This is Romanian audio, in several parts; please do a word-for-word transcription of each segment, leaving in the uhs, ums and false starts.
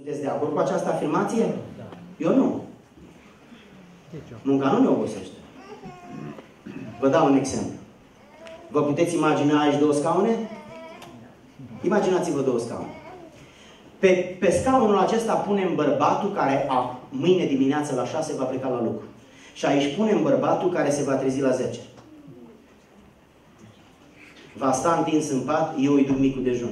Sunteți de acord cu această afirmație? Eu nu. Munca nu ne obosește. Vă dau un exemplu. Vă puteți imagina aici două scaune? Imaginați-vă două scaune. Pe, pe scaunul acesta punem bărbatul care a, mâine dimineață la șase va pleca la lucru. Și aici punem bărbatul care se va trezi la zece. Va sta întins în pat, eu îi duc micul dejun.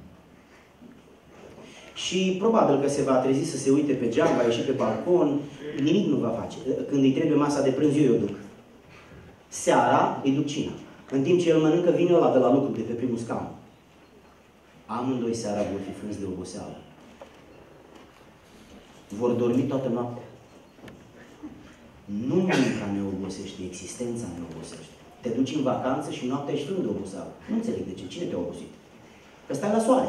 Și probabil că se va trezi să se uite pe geam, va ieși pe balcon, nimic nu va face. Când îi trebuie masa de prânz, eu o duc. Seara îi duc cina. În timp ce el mănâncă, vine ăla de la lucru, de pe primul scaun. Amândoi seara vor fi frânți de oboseală. Vor dormi toată noaptea. Nu munca ne obosește, existența ne obosește. Te duci în vacanță și noaptea ești frânt de oboseală. Nu înțeleg de ce. Cine te-a obosit? Că stai la soare.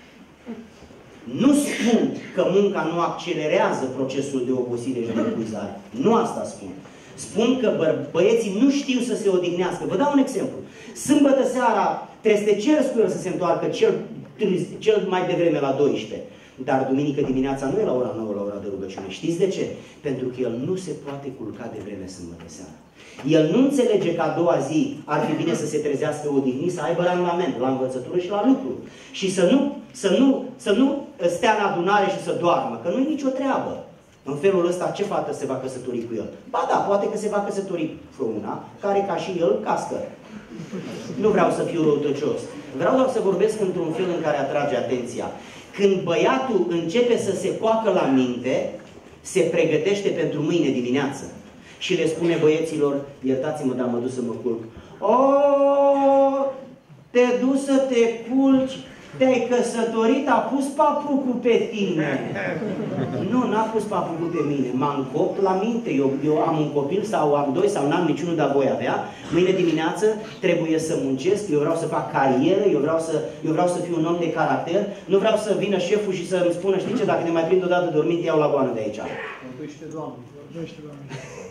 Nu spun că munca nu accelerează procesul de obosire și de epuizare. Nu asta spun. Spun că bă băieții nu știu să se odihnească. Vă dau un exemplu. Sâmbătă seara trebuie să te ceri cu el să se întoarcă cel, cel mai devreme la douăsprezece. Dar duminică dimineața nu e la ora nouă, la ora de rugăciune. Știți de ce? Pentru că el nu se poate culca de vreme sâmbătă seara. El nu înțelege că a doua zi ar fi bine să se trezească odihnit, să aibă randament la învățătură și la lucru. Și să nu, să nu, să nu stea în adunare și să doarmă, că nu e nicio treabă. În felul ăsta, ce fată se va căsători cu el? Ba da, poate că se va căsători cu una care, ca și el, cască. Nu vreau să fiu răutăcios. Vreau doar să vorbesc într-un fel în care atrage atenția. Când băiatul începe să se coacă la minte, se pregătește pentru mâine dimineață. Și le spune băieților, iertați-mă, dar mă duc să mă culc. O, te duci să te culci, te-ai căsătorit, a pus papucul pe tine. Nu, n-a pus papucul pe mine. M-am copt la minte. Eu, eu am un copil sau am doi sau n-am niciunul, dar voi avea. Mâine dimineață trebuie să muncesc, eu vreau să fac carieră, eu vreau să, eu vreau să fiu un om de caracter. Nu vreau să vină șeful și să îmi spună, știi ce, dacă ne mai prind odată dormit, iau la goană de aici. Vorbește, Doamne, vorbește, Doamne.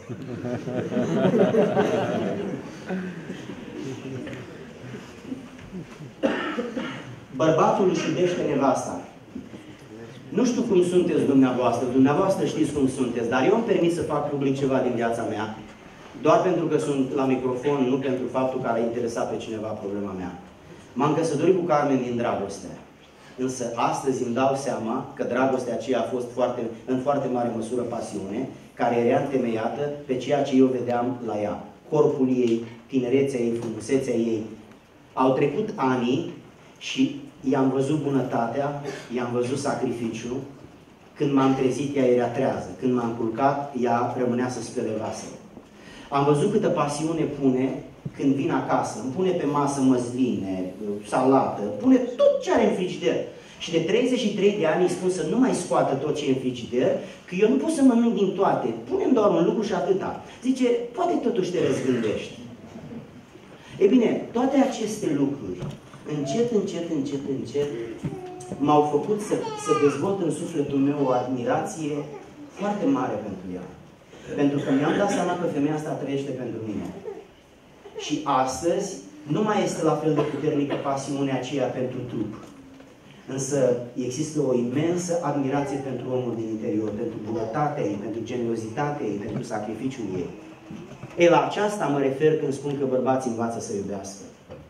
Bărbatul își iubește nevasta. Nu știu cum sunteți dumneavoastră, dumneavoastră știți cum sunteți, dar eu îmi permit să fac public ceva din viața mea, doar pentru că sunt la microfon, nu pentru faptul că ar interesa pe cineva problema mea. M-am căsătorit cu Carmen din dragoste. Însă astăzi îmi dau seama că dragostea aceea a fost foarte, în foarte mare măsură pasiune, care era întemeiată pe ceea ce eu vedeam la ea. Corpul ei, tinerețea ei, frumusețea ei. Au trecut ani și i-am văzut bunătatea, i-am văzut sacrificiul. Când m-am trezit, ea era trează. Când m-am culcat, ea rămânea să spele vasele. Am văzut câtă pasiune pune când vin acasă. Îmi pune pe masă măsline, salată, pune tot ce are în frigider. Și de treizeci și trei de ani îi spun să nu mai scoată tot ce e în frigider, că eu nu pot să mănânc din toate. Punem doar un lucru și atâta. Zice, poate totuși te răzgândești. E bine, toate aceste lucruri, încet, încet, încet, încet, m-au făcut să, să dezvolt în sufletul meu o admirație foarte mare pentru ea. Pentru că mi-am dat seama că femeia asta trăiește pentru mine. Și astăzi nu mai este la fel de puternică pasiunea aceea pentru trup. Însă există o imensă admirație pentru omul din interior, pentru bunătatea ei, pentru generozitatea ei, pentru sacrificiul ei. E, la aceasta mă refer când spun că bărbații învață să iubească.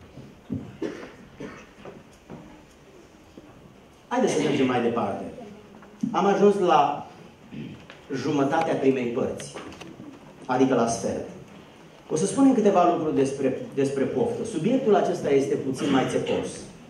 Haideți să mergem mai departe. Am ajuns la jumătatea primei părți, adică la sfert. O să spunem câteva lucruri despre, despre poftă. Subiectul acesta este puțin mai țepos.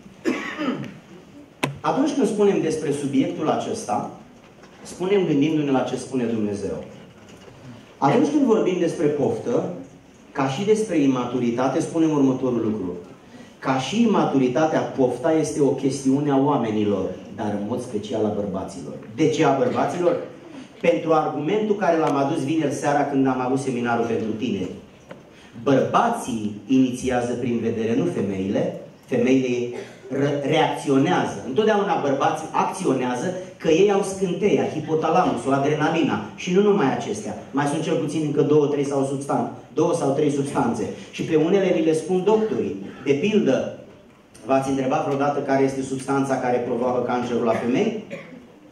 Atunci când spunem despre subiectul acesta, spunem gândindu-ne la ce spune Dumnezeu. Atunci când vorbim despre poftă, ca și despre imaturitate, spunem următorul lucru. Ca și imaturitatea, pofta este o chestiune a oamenilor, dar în mod special a bărbaților. De ce a bărbaților? Pentru argumentul care l-am adus vineri seara când am avut seminarul pentru tineri. Bărbații inițiază prin vedere, nu femeile. Femeile reacționează. Întotdeauna bărbații acționează că ei au scânteia, hipotalamusul, adrenalina și nu numai acestea. Mai sunt cel puțin încă două, trei sau substanțe, două sau trei substanțe. Și pe unele vi le spun doctorii. De pildă, v-ați întrebat vreodată care este substanța care provoacă cancerul la femei?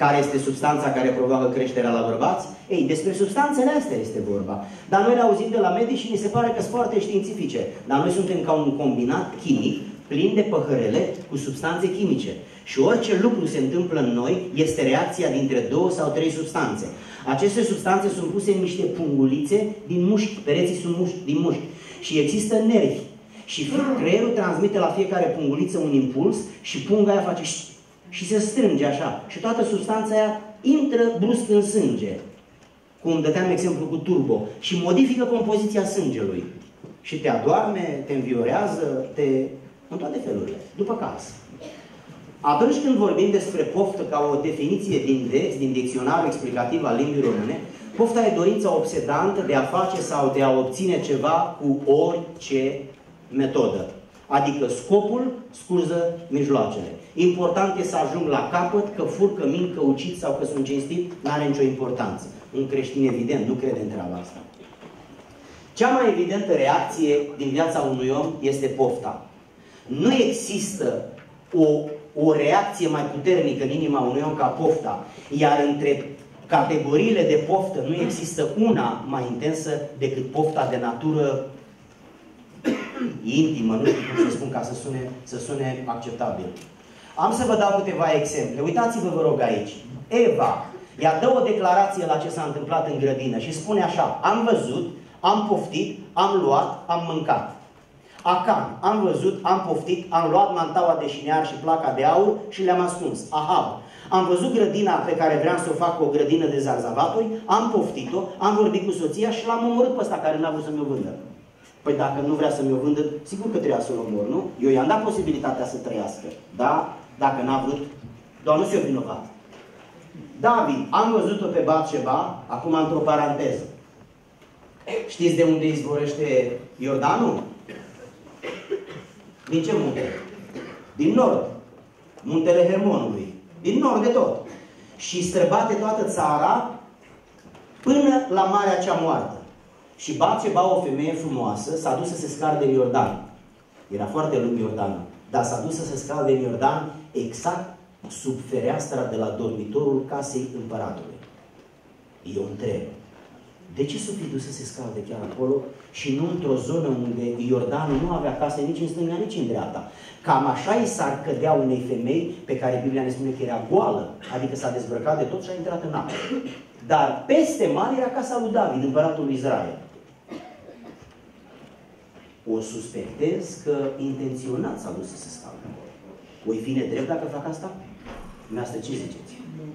care este substanța care provoacă creșterea la bărbați? Ei, despre substanțele astea este vorba. Dar noi le auzim de la medici și ni se pare că sunt foarte științifice. Dar noi suntem ca un combinat chimic plin de păhărele cu substanțe chimice. Și orice lucru se întâmplă în noi este reacția dintre două sau trei substanțe. Aceste substanțe sunt puse în niște pungulițe din mușchi, pereții sunt mușchi, din mușchi. Și există nervi. Și creierul transmite la fiecare punguliță un impuls și punga aia face și se strânge așa. Și toată substanța aia intră brusc în sânge. Cum dăteam exemplu cu turbo. Și modifică compoziția sângelui. Și te adoarme, te înviorează, te... în toate felurile. După caz. Atunci când vorbim despre poftă ca o definiție din dex, din dicționarul explicativ al limbii române, pofta e dorința obsedantă de a face sau de a obține ceva cu orice metodă. Adică scopul scuză mijloacele. Important e să ajung la capăt, că fur, că mint, că ucid sau că sunt cinstit, n-are nicio importanță. Un creștin evident nu crede în treaba asta. Cea mai evidentă reacție din viața unui om este pofta. Nu există o, o reacție mai puternică în inima unui om ca pofta, iar între categoriile de poftă nu există una mai intensă decât pofta de natură intimă, nu știu cum să spun ca să sune, să sune acceptabil. Am să vă dau câteva exemple. Uitați-vă, vă rog, aici. Eva, ea dă o declarație la ce s-a întâmplat în grădină și spune așa: am văzut, am poftit, am luat, am mâncat. Acan, am văzut, am poftit, am luat mantaua de șinear și placa de aur și le-am ascuns. Ahab, am văzut grădina pe care vreau să o fac o grădină de zarzavaturi, am poftit-o, am vorbit cu soția și l-am omorât pe ăsta care n-a vrut să mi-o vândă. Păi dacă nu vrea să mi-o vândă, sigur că trebuia să-l omor, nu? Eu i-am dat posibilitatea să trăiască. Da? Dacă n-a vrut, doar nu se-o vinovat. David, am văzut-o pe Batșeba, acum într-o paranteză. Știți de unde izvorăște Iordanul? Din ce munte? Din nord. Muntele Hermonului. Din nord de tot. Și străbate toată țara până la Marea cea Moartă. Și Batșeba, o femeie frumoasă, s-a dus să se scalde în Iordan. Era foarte lung Iordanul. Dar s-a dus să se scalde în Iordan exact sub fereastra de la dormitorul casei împăratului. Eu întreb, de ce s-o fi dus să se scalde chiar acolo și nu într-o zonă unde Iordanul nu avea case nici în stânga, nici în dreapta? Cam așa i s-ar cădea unei femei pe care Biblia ne spune că era goală, adică s-a dezbrăcat de tot și a intrat în apă. Dar peste mare era casa lui David, împăratul lui Israel. O suspectez că intenționat s-a dus să se scalde. O-i fi nedrept dacă fac asta? Dumneavoastră ce ziceți?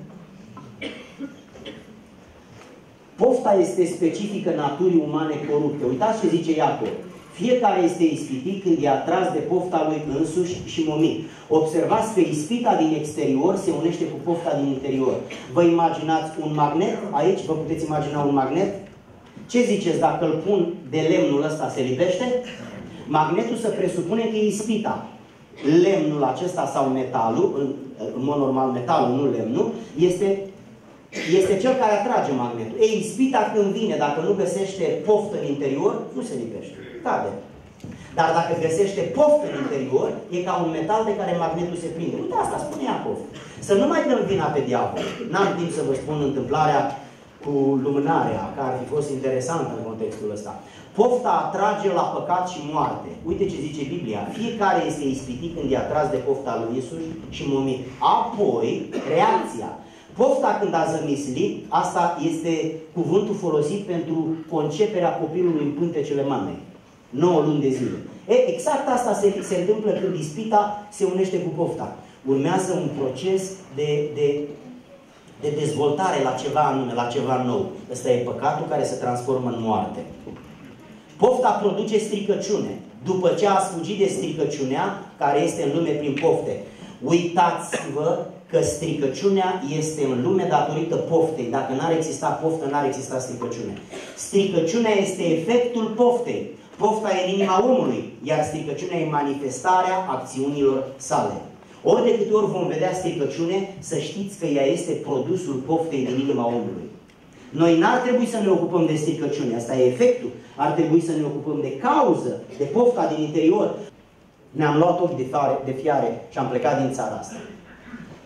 Pofta este specifică naturii umane corupte. Uitați ce zice Iacov. Fiecare este ispitit când e atras de pofta lui însuși și momit. Observați că ispita din exterior se unește cu pofta din interior. Vă imaginați un magnet? Aici vă puteți imagina un magnet? Ce ziceți dacă îl pun de lemnul ăsta, se lipește? Magnetul se presupune că e ispita. Lemnul acesta sau metalul, în, în mod normal metalul, nu lemnul, este... este cel care atrage magnetul. Ei, ispita când vine, dacă nu găsește poftă în interior, nu se lipește. Cade. Dar dacă găsește poftă în interior, e ca un metal de care magnetul se prinde. Uite, asta spune Iacov. Să nu mai dăm vina pe diavol. N-am timp să vă spun întâmplarea cu lumânarea, care ar fi fost interesantă în contextul ăsta. Pofta atrage la păcat și moarte. Uite ce zice Biblia. Fiecare este ispitit când e atras de pofta lui însuși și momit. Apoi, reacția. Pofta când a zămislit, asta este cuvântul folosit pentru conceperea copilului în pântecele mamei. nouă luni de zile. E, exact asta se, se întâmplă când ispita se unește cu pofta. Urmează un proces de, de, de dezvoltare la ceva anume, la ceva nou. Ăsta e păcatul care se transformă în moarte. Pofta produce stricăciune. După ce a fugit de stricăciunea care este în lume prin pofte. Uitați-vă că stricăciunea este în lume datorită poftei. Dacă n-ar exista poftă, n-ar exista stricăciune. Stricăciunea este efectul poftei. Pofta e în inima omului, iar stricăciunea e manifestarea acțiunilor sale. Ori de câte ori vom vedea stricăciune, să știți că ea este produsul poftei din inima omului. Noi n-ar trebui să ne ocupăm de stricăciune, asta e efectul. Ar trebui să ne ocupăm de cauză, de pofta din interior. Ne-am luat ochi de fiare, de fiare și am plecat din țara asta.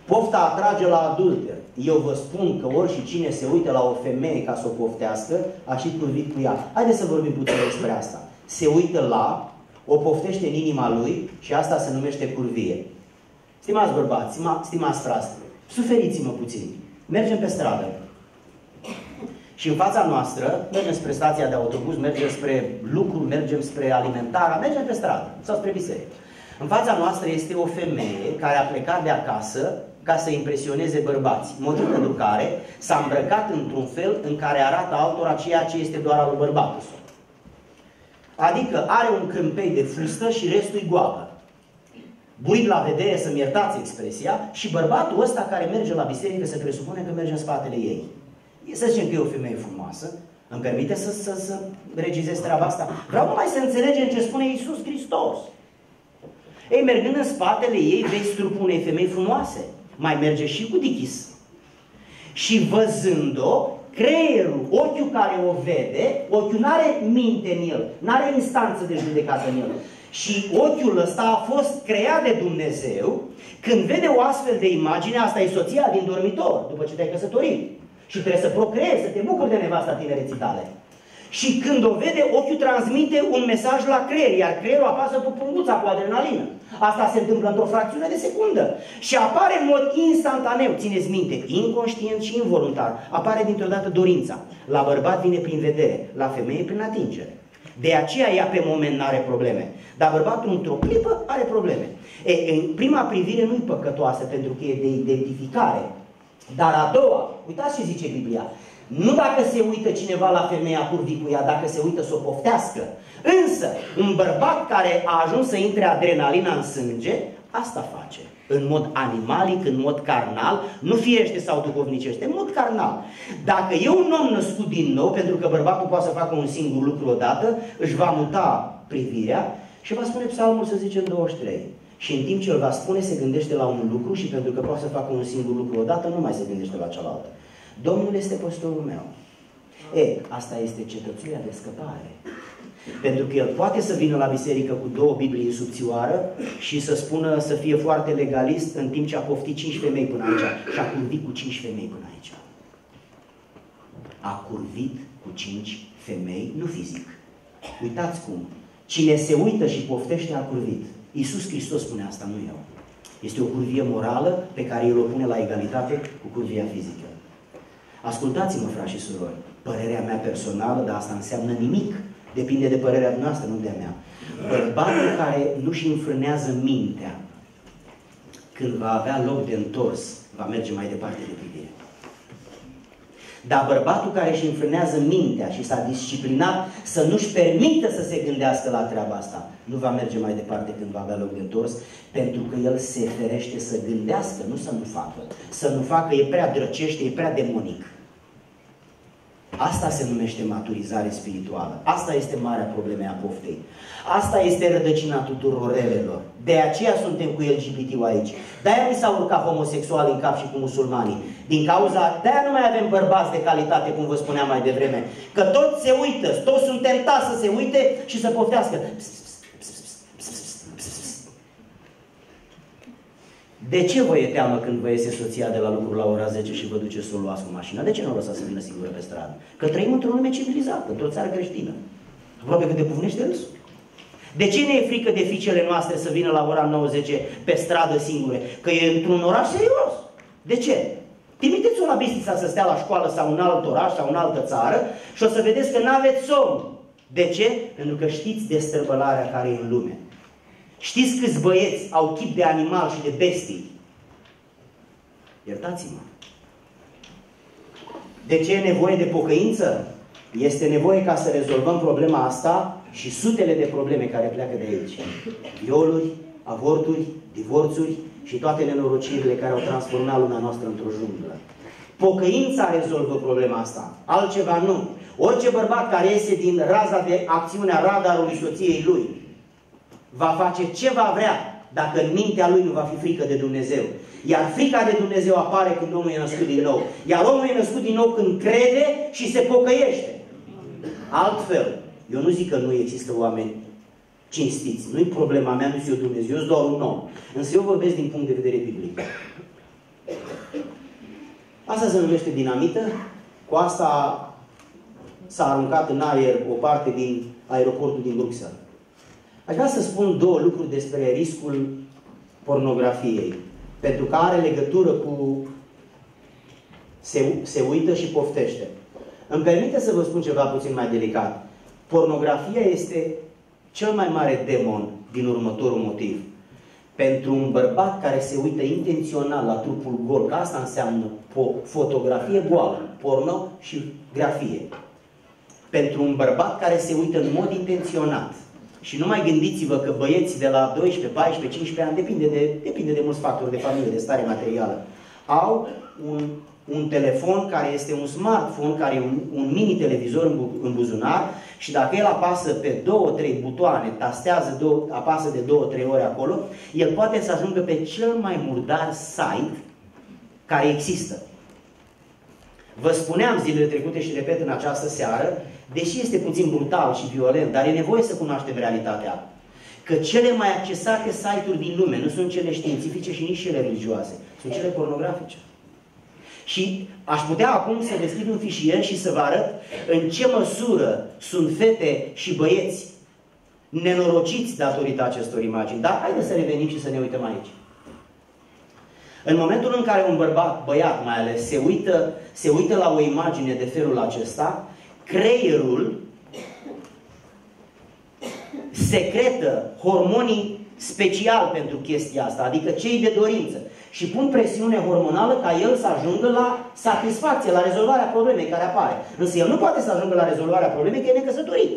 Pofta atrage la adulter. Eu vă spun că oricine cine se uită la o femeie ca să o poftească, a și curvit cu ea. Haideți să vorbim puțin despre asta. Se uită la, o poftește în inima lui și asta se numește curvie. Stimați bărbați, stimați frați, suferiți-mă puțin. Mergem pe stradă. Și în fața noastră, mergem spre stația de autobuz, mergem spre lucru, mergem spre alimentarea, mergem pe stradă sau spre biserică. În fața noastră este o femeie care a plecat de acasă ca să impresioneze bărbații, motiv pentru care s-a îmbrăcat într-un fel în care arată altora ceea ce este doar al lui bărbatul său. Adică are un crâmpei de fustă și restul e goală. Buit la vedere, să-mi iertați expresia, și bărbatul ăsta care merge la biserică se presupune că merge în spatele ei. Să zicem că e o femeie frumoasă, îmi permite să, să, să regizez treaba asta. Vreau numai să înțelegem ce spune Iisus Hristos. Ei, mergând în spatele ei, vezi trupul unei femei frumoase. Mai merge și cu dichis. Și văzând-o, creierul, ochiul care o vede, ochiul n-are minte în el, n-are instanță de judecată în el. Și ochiul ăsta a fost creat de Dumnezeu. Când vede o astfel de imagine, asta e soția din dormitor, după ce te-ai căsătorit. Și trebuie să procreezi, să te bucuri de nevasta tinereții tale. Și când o vede, ochiul transmite un mesaj la creier, iar creierul apasă cu punguța, cu adrenalină. Asta se întâmplă într-o fracțiune de secundă. Și apare în mod instantaneu, țineți minte, inconștient și involuntar, apare dintr-o dată dorința. La bărbat vine prin vedere, la femeie prin atingere. De aceea ea pe moment nu are probleme. Dar bărbatul într-o clipă are probleme. E, în prima privire nu-i păcătoasă pentru că e de identificare. Dar a doua, uitați ce zice Biblia, nu dacă se uită cineva la femeia curvi cu ea, dacă se uită să o poftească. Însă, un bărbat care a ajuns să intre adrenalina în sânge, asta face. În mod animalic, în mod carnal, nu firește sau duhovnicește, în mod carnal. Dacă e un om născut din nou, pentru că bărbatul poate să facă un singur lucru odată, își va muta privirea și va spune Psalmul, să zicem, douăzeci și trei. Și în timp ce îl va spune, se gândește la un lucru și pentru că poate să facă un singur lucru odată, nu mai se gândește la cealaltă. Domnul este păstorul meu. E, asta este cetățuia de scăpare. Pentru că el poate să vină la biserică cu două Biblii în subțioară și să spună, să fie foarte legalist, în timp ce a poftit cinci femei până aici și a curvit cu cinci femei până aici. A curvit cu cinci femei, nu fizic. Uitați cum. Cine se uită și poftește a curvit. Iisus Hristos spune asta, nu eu. Este o curvie morală pe care el o pune la egalitate cu curvia fizică. Ascultați-mă, frați și surori, părerea mea personală, dar asta înseamnă nimic. Depinde de părerea noastră, nu de-a mea. Bărbatul care nu-și înfrânează mintea, când va avea loc de întors, va merge mai departe de privire. Dar bărbatul care își înfrânează mintea și s-a disciplinat să nu-și permită să se gândească la treaba asta, nu va merge mai departe când va avea loc de întors, pentru că el se ferește să gândească, nu să nu facă. Să nu facă e prea drăcește, e prea demonic. Asta se numește maturizare spirituală. Asta este marea problemă a poftei. Asta este rădăcina tuturor relelor. De aceea suntem cu L G B T aici. De-aia mi s-au urcat homosexuali în cap și cu musulmanii. Din cauza, de-aia nu mai avem bărbați de calitate, cum vă spuneam mai devreme. Că toți se uită, toți sunt tentați să se uite și să poftească. De ce vă e teamă când vă iese soția de la lucru la ora zece și vă duce să o luați cu mașina? De ce nu o lăsați să vină singură pe stradă? Că trăim într-o lume civilizată, într-o țară creștină. Aproape că te pufnește râsul. De ce ne e frică de fiicele noastre să vină la ora nouă zece pe stradă singure? Că e într-un oraș serios. De ce? Trimiteți-o la Bistrița să stea la școală sau în alt oraș sau în altă țară și o să vedeți că n-aveți somn. De ce? Pentru că știți destrăbălarea care e în lume. Știți câți băieți au chip de animal și de bestii? Iertați-mă. De ce e nevoie de pocăință? Este nevoie ca să rezolvăm problema asta și sutele de probleme care pleacă de aici. Violuri, avorturi, divorțuri și toate nenorocirile care au transformat lumea noastră într-o junglă. Pocăința rezolvă problema asta. Altceva nu. Orice bărbat care iese din raza de acțiune a radarului soției lui va face ce va vrea dacă în mintea lui nu va fi frică de Dumnezeu. Iar frica de Dumnezeu apare când omul e născut din nou. Iar omul e născut din nou când crede și se pocăiește. Altfel, eu nu zic că nu există oameni cinstiți. Nu-i problema mea, nu sunt eu Dumnezeu, eu sunt doar un om. Însă eu vorbesc din punct de vedere biblic. Asta se numește dinamită. Cu asta s-a aruncat în aer o parte din aeroportul din Bruxelles. Aș vrea să spun două lucruri despre riscul pornografiei, pentru că are legătură cu se, se uită și poftește. Îmi permite să vă spun ceva puțin mai delicat. Pornografia este cel mai mare demon din următorul motiv. Pentru un bărbat care se uită intențional la trupul gol, că asta înseamnă fotografie goală, porno și grafie. Pentru un bărbat care se uită în mod intenționat. Și nu mai gândiți-vă că băieții de la doisprezece, paisprezece, cincisprezece ani, depinde de, depinde de mulți factori de familie, de stare materială, au un, un telefon care este un smartphone, care e un, un mini-televizor în, bu, în buzunar și dacă el apasă pe două, trei butoane, tastează, două, apasă de două, trei ori acolo, el poate să ajungă pe cel mai murdar site care există. Vă spuneam zilele trecute și repet în această seară, deși este puțin brutal și violent, dar e nevoie să cunoaștem realitatea. Că cele mai accesate site-uri din lume nu sunt cele științifice și nici cele religioase, sunt cele pornografice. Și aș putea acum să deschid un fișier și să vă arăt în ce măsură sunt fete și băieți nenorociți datorită acestor imagini. Dar haideți să revenim și să ne uităm aici. În momentul în care un bărbat, băiat mai ales, se uită, se uită la o imagine de felul acesta, creierul secretă hormonii special pentru chestia asta, adică cei de dorință. Și pun presiune hormonală ca el să ajungă la satisfacție, la rezolvarea problemei care apare. Însă el nu poate să ajungă la rezolvarea problemei că e necăsătorit.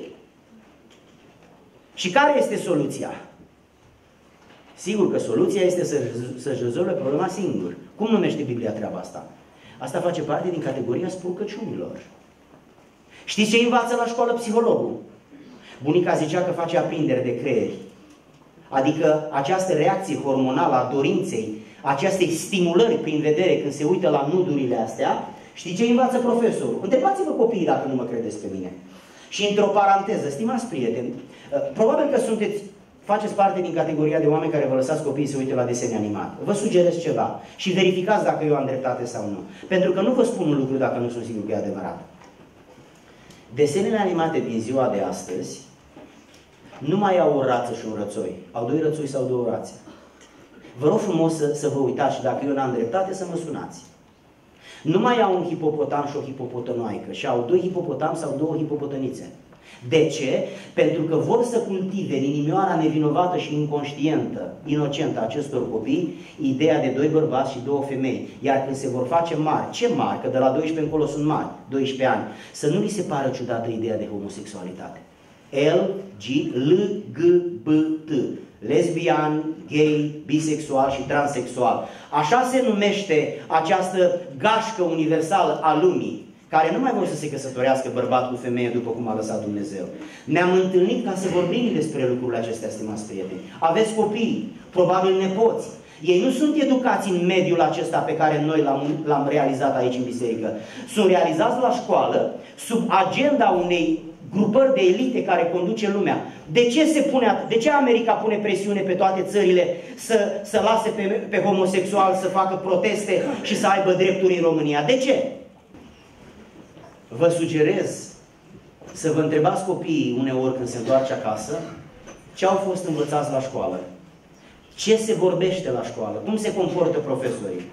Și care este soluția? Sigur că soluția este să, să-și rezolve problema singur. Cum numește Biblia treaba asta? Asta face parte din categoria spurcăciunilor. Știți ce învață la școală psihologul? Bunica zicea că face aprindere de creieri. Adică această reacție hormonală a dorinței, acestei stimulări prin vedere când se uită la nudurile astea, știți ce învață profesorul? Întrebați-vă copiii dacă nu mă credeți pe mine. Și într-o paranteză, stimați prieteni, probabil că sunteți, faceți parte din categoria de oameni care vă lăsați copiii să uite la desene animate. Vă sugerez ceva și verificați dacă eu am dreptate sau nu. Pentru că nu vă spun un lucru dacă nu sunt sigur că e adevărat. Desenele animate din ziua de astăzi nu mai au o rață și un rățoi. Au doi rățoi sau două rațe. Vă rog frumos să, să vă uitați și dacă eu n-am dreptate să mă sunați. Nu mai au un hipopotam și o hipopotănoaică, și au doi hipopotam sau două hipopotănițe. De ce? Pentru că vor să cultive în inimioara nevinovată și inconștientă, inocentă a acestor copii, ideea de doi bărbați și două femei. Iar când se vor face mari, ce mari? Că de la doisprezece încolo sunt mari, doisprezece ani, să nu li se pară ciudată ideea de homosexualitate. L, G, L, G, B, T. Lesbian, gay, bisexual și transexual. Așa se numește această gașcă universală a lumii, care nu mai vor să se căsătorească bărbat cu femeie după cum a lăsat Dumnezeu. Ne-am întâlnit ca să vorbim despre lucrurile acestea, stimați prieteni. Aveți copii, probabil nepoți. Ei nu sunt educați în mediul acesta pe care noi l-am realizat aici în biserică. Sunt realizați la școală, sub agenda unei grupări de elite care conduce lumea. De ce se pune, de ce America pune presiune pe toate țările să, să lase pe, pe homosexual să facă proteste și să aibă drepturi în România? De ce? Vă sugerez să vă întrebați copiii uneori când se întoarce acasă ce au fost învățați la școală. Ce se vorbește la școală? Cum se comportă profesorii?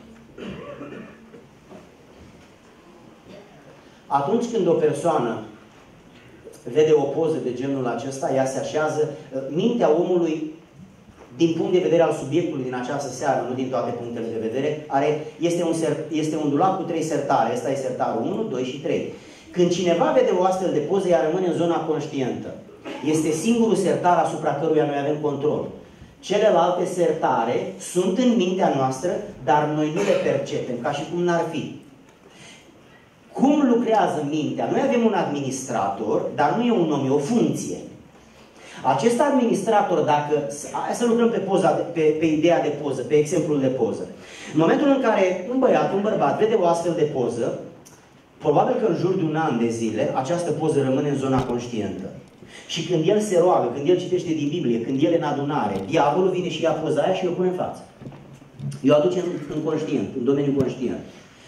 Atunci când o persoană vede o poză de genul acesta, ea se așează, mintea omului, din punct de vedere al subiectului din această seară, nu din toate punctele de vedere, are, este, un ser, este un dulap cu trei sertare. Ăsta e sertarul unu, doi și trei. Când cineva vede o astfel de poză, ea rămâne în zona conștientă. Este singurul sertar asupra căruia noi avem control. Celelalte sertare sunt în mintea noastră, dar noi nu le percepem, ca și cum n-ar fi. Cum lucrează mintea? Noi avem un administrator, dar nu e un om, e o funcție. Acest administrator, dacă... Hai să lucrăm pe, poza, pe, pe ideea de poză, pe exemplul de poză. În momentul în care un băiat, un bărbat, vede o astfel de poză, probabil că în jur de un an de zile, această poză rămâne în zona conștientă. Și când el se roagă, când el citește din Biblie, când el e în adunare, diavolul vine și ia poza aia și o pune în față. Eu aduce în, în conștient, în domeniul conștient.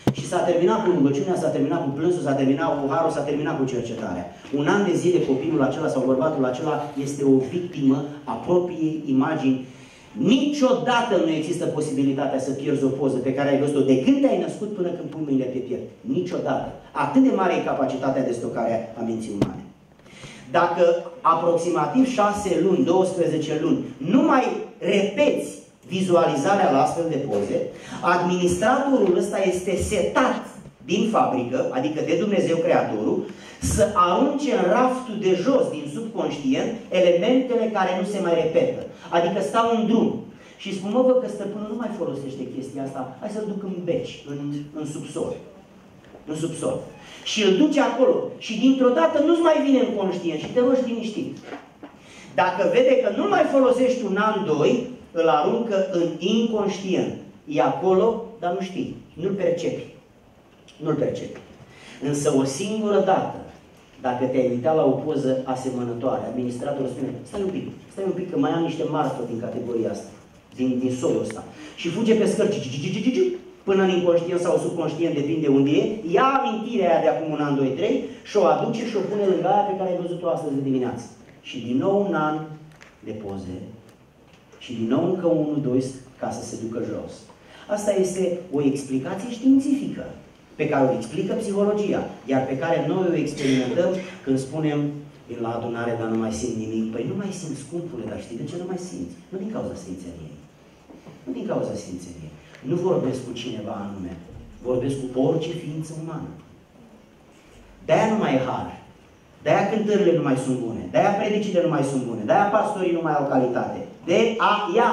Și s-a terminat cu rugăciunea, s-a terminat cu plânsul, s-a terminat cu harul, s-a terminat cu cercetarea. Un an de zile copilul acela sau bărbatul acela este o victimă a propriei imagini. Niciodată nu există posibilitatea să pierzi o poză pe care ai văzut-o de când te-ai născut până când pui mâinile pe piept. Niciodată. Atât de mare e capacitatea de stocare a minții umane. Dacă aproximativ șase luni, douăsprezece luni, nu mai repeți vizualizarea la astfel de poze, administratorul ăsta este setat din fabrică, adică de Dumnezeu Creatorul, să arunce în raftul de jos, din subconștient, elementele care nu se mai repetă. Adică stau în drum și spun, mă, văd că stăpânul nu mai folosește chestia asta, hai să-l duc în beci, în, în subsol. În subsol. Și îl duce acolo și dintr-o dată nu-ți mai vine în conștient și te rogi liniștit. Dacă vede că nu mai folosești un an, doi, îl aruncă în inconștient. E acolo, dar nu știi. Nu-l percepi. Nu-l percepi. Însă o singură dată, dacă te-ai uitat la o poză asemănătoare, administratorul spune, stai un pic, stai un pic că mai am niște marfă din categoria asta, din, din solul ăsta. Și fuge pe scări, până în inconștient sau subconștient, depinde unde e, ia amintirea aia de acum un an, doi, trei și o aduce și o pune lângă aia pe care ai văzut-o astăzi de dimineață. Și din nou un an de poze și din nou încă unul, doi, ca să se ducă jos. Asta este o explicație științifică pe care o explică psihologia, iar pe care noi o experimentăm când spunem vin la adunare, dar nu mai simt nimic. Păi nu mai simți, scumpule, dar știi de ce nu mai simți? Nu din cauza sfințeniei. Nu din cauza sfințeniei. Nu vorbesc cu cineva anume. Vorbesc cu orice ființă umană. De-aia nu mai e har. De-aia cântările nu mai sunt bune. De-aia predicile nu mai sunt bune. De-aia pastorii nu mai au calitate. De-aia.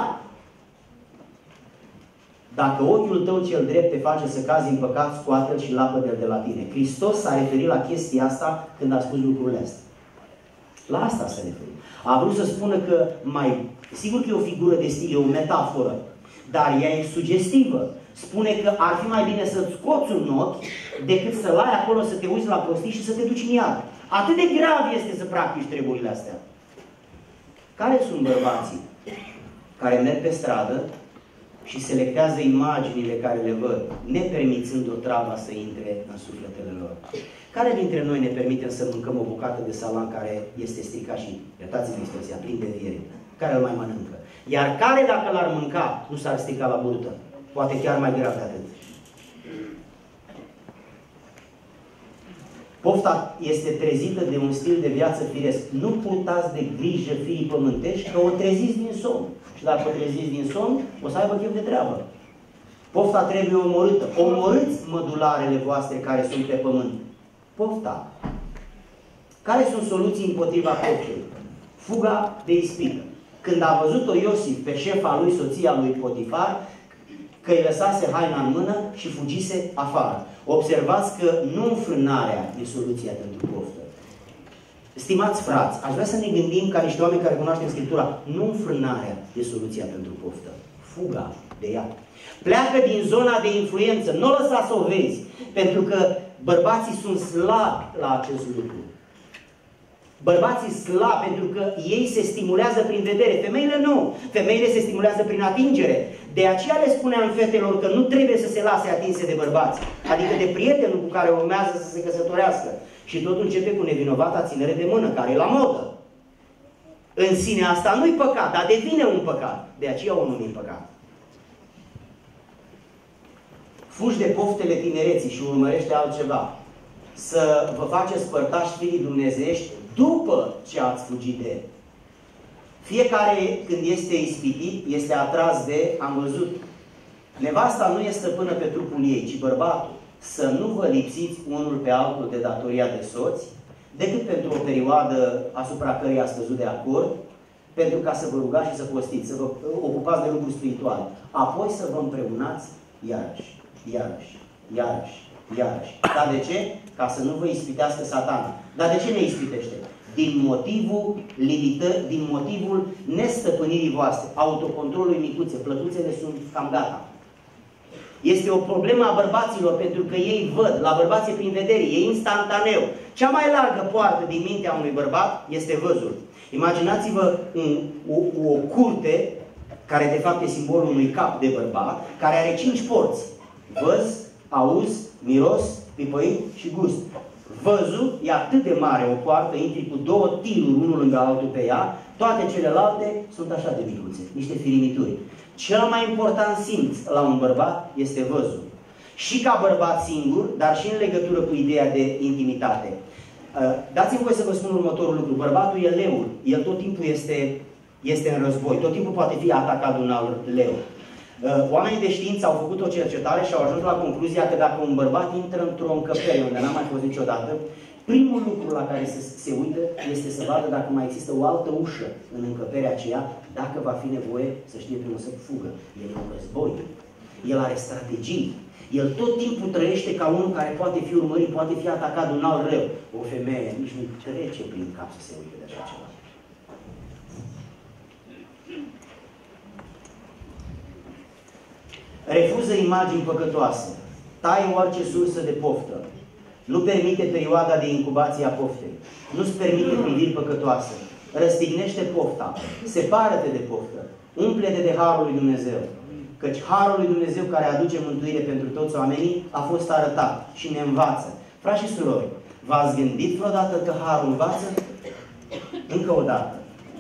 Dacă ochiul tău cel drept te face să cazi în păcat, scoate-l și lapă-l de la tine. Hristos s-a referit la chestia asta când a spus lucrurile astea. La asta s-a referit. A vrut să spună că mai... Sigur că e o figură de stil, e o metaforă, dar ea e sugestivă. Spune că ar fi mai bine să-ți scoți un ochi decât să-l ai acolo, să te uiți la prostii și să te duci în iad. Atât de grav este să practici treburile astea. Care sunt bărbații care merg pe stradă și selectează imaginile care le văd, nepermițând o travă să intre în sufletele lor? Care dintre noi ne permitem să mâncăm o bucată de salam care este stricat și, iertați-mi expresia, plin de viere? Care îl mai mănâncă? Iar care, dacă l-ar mânca, nu s-ar strica la burtă? Poate chiar mai grav de atât. Pofta este trezită de un stil de viață firesc. Nu purtați de grijă fiii pământești, că o treziți din somn. Și dacă o treziți din somn, o să aibă chef de treabă. Pofta trebuie omorâtă. Omorâți mădularele voastre care sunt pe pământ. Pofta. Care sunt soluții împotriva poftei? Fuga de ispită. Când a văzut-o Iosif pe șefa lui, soția lui Potifar, că îi lăsase haina în mână și fugise afară. Observați că nu înfrânarea e soluția pentru poftă. Stimați frați, aș vrea să ne gândim ca niște oameni care cunoaștem Scriptura. Nu înfrânarea e soluția pentru poftă. Fuga de ea. Pleacă din zona de influență. Nu o lăsa să o vezi. Pentru că bărbații sunt slabi la acest lucru. Bărbații slabi pentru că ei se stimulează prin vedere. Femeile nu. Femeile se stimulează prin atingere. De aceea le spuneam fetelor că nu trebuie să se lase atinse de bărbați. Adică de prietenul cu care urmează să se căsătorească. Și totul începe cu nevinovata ținere de mână, care e la modă. În sine asta nu-i păcat, dar devine un păcat. De aceea o numim păcat. Fugi de poftele tinereții și urmărește altceva. Să vă faceți părtași fiii dumnezeiești după ce ați fugit de. Fiecare, când este ispitit, este atras de, am văzut, nevasta nu este stăpână pe trupul ei, ci bărbatul. Să nu vă lipsiți unul pe altul de datoria de soți, decât pentru o perioadă asupra căreia ați căzut de acord, pentru ca să vă rugați și să postiți, să vă ocupați de lucruri spirituale. Apoi să vă împreunați iarăși, iarăși, iarăși, iarăși. Dar de ce? Ca să nu vă ispitească Satana. Dar de ce ne ispitește? Din motivul limită, din motivul nestăpânirii voastre, autocontrolului micuțe, plătuțele sunt cam gata. Este o problemă a bărbaților pentru că ei văd, la bărbații prin vedere, e instantaneu. Cea mai largă poartă din mintea unui bărbat este văzul. Imaginați-vă un, o, o curte, care de fapt e simbolul unui cap de bărbat, care are cinci porți. Văz, auz, miros, pipăit și gust. Văzul e atât de mare o poartă, intri cu două tiruri unul lângă altul pe ea, toate celelalte sunt așa de micuțe, niște firimituri. Cel mai important simț la un bărbat este văzul. Și ca bărbat singur, dar și în legătură cu ideea de intimitate. Dați-mi voi să vă spun următorul lucru. Bărbatul e leul. El tot timpul este, este în război. Tot timpul poate fi atacat de un alt leu. Oamenii de știință au făcut o cercetare și au ajuns la concluzia că dacă un bărbat intră într-o încăpere unde n-a mai fost niciodată, primul lucru la care se, se uită este să vadă dacă mai există o altă ușă în încăperea aceea, dacă va fi nevoie să știe primul să fugă. El e un război. El are strategii. El tot timpul trăiește ca unul care poate fi urmărit, poate fi atacat de un alt rău. O femeie nici nu trece prin cap să se uite de așa ceva. Refuză imagini păcătoase. Taie orice sursă de poftă. Nu permite perioada de incubație a poftei. Nu-ți permite priviri păcătoase. Răstignește pofta. Separă-te de poftă. Umple-te de harul lui Dumnezeu. Căci harul lui Dumnezeu care aduce mântuire pentru toți oamenii a fost arătat și ne învață. Frați și surori, v-ați gândit vreodată că harul învață? Încă o dată.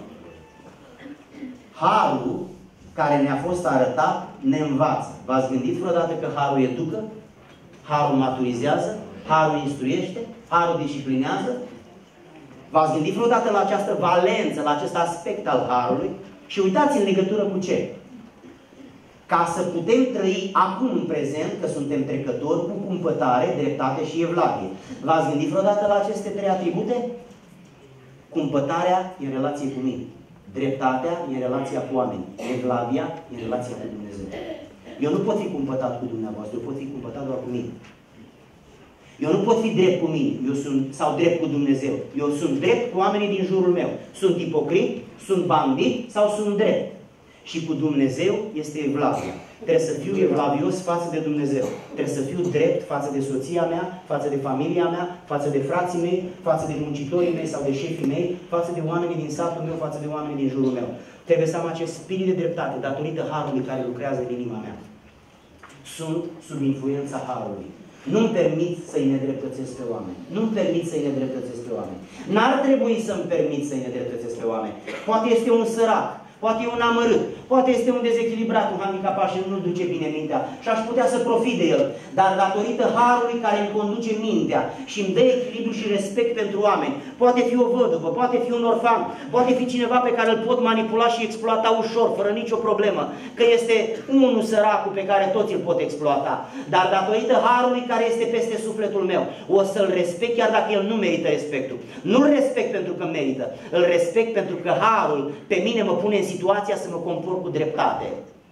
Harul care ne-a fost arătat ne învață. V-ați gândit vreodată că harul educă? Harul maturizează? Harul instruiește? Harul disciplinează? V-ați gândit vreodată la această valență, la acest aspect al harului? Și uitați în legătură cu ce? Ca să putem trăi acum în prezent, că suntem trecători cu cumpătare, dreptate și evlavie. V-ați gândit vreodată la aceste trei atribute? Cumpătarea e în relație cu mine. Dreptatea e în relația cu oameni. Evlavia e în relația cu Dumnezeu. Eu nu pot fi cumpătat cu dumneavoastră, eu pot fi cumpătat doar cu mine. Eu nu pot fi drept cu mine, eu sunt, sau drept cu Dumnezeu. Eu sunt drept cu oamenii din jurul meu. Sunt ipocrit, sunt bandit sau sunt drept. Și cu Dumnezeu este evlavia. Trebuie să fiu evlavios față de Dumnezeu. Trebuie să fiu drept față de soția mea, față de familia mea, față de frații mei, față de muncitorii mei sau de șefii mei, față de oamenii din satul meu, față de oamenii din jurul meu. Trebuie să am acest spirit de dreptate, datorită harului care lucrează în inima mea. Sunt sub influența harului. Nu-mi permit să-i nedreptățesc pe oameni. Nu-mi permit să-i nedreptățesc pe oameni. N-ar trebui să-mi permit să-i nedreptățesc pe oameni. Poate este un sărac. Poate e un amărât, poate este un dezechilibrat, un handicapat și nu-l duce bine mintea și aș putea să profit de el. Dar datorită harului care îmi conduce mintea și îmi dă echilibru și respect pentru oameni, poate fi o văduvă, poate fi un orfan, poate fi cineva pe care îl pot manipula și exploata ușor, fără nicio problemă, că este unul săracul pe care toți îl pot exploata. Dar datorită harului care este peste sufletul meu, o să-l respect chiar dacă el nu merită respectul. Nu-l respect pentru că merită, îl respect pentru că harul pe mine mă pune în situația să mă comport cu dreptate.